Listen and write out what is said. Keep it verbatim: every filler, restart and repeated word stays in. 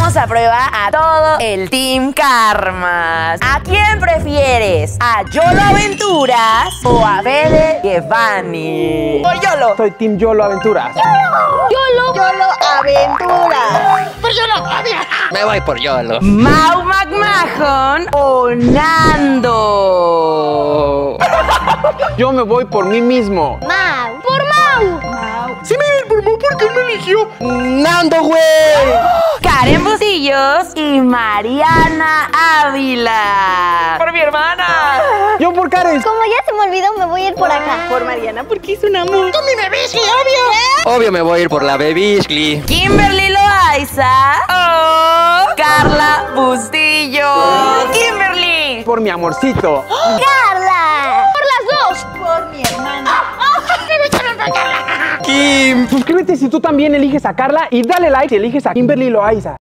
Ponemos a prueba a todo el Team Karmas. ¿A quién prefieres? ¿A Yolo Aventuras o a Fede Giovanni? Por Yolo. Soy Team Yolo Aventuras. Yolo. Yolo Aventuras. Por Yolo. Me voy por Yolo. Mau McMahon o Nando. Yo me voy por mí mismo. Mau. Por Mau. Si me voy por Mau, ¿por qué me eligió? Nando, güey. Karen Bustillos y Mariana Ávila. Por mi hermana. Yo por Karen. Como ya se me olvidó, me voy a ir por acá. Por Mariana, porque es un amor. Con mi Bebisky, obvio. Obvio me voy a ir por la Bebisky. Kimberly Loaiza o Carla Bustillos. Kimberly. Por mi amorcito. ¡Carla! ¡Por las dos! Por mi hermana. Kim. Suscríbete si tú también eliges a Carla y dale like si eliges a Kimberly Loaiza.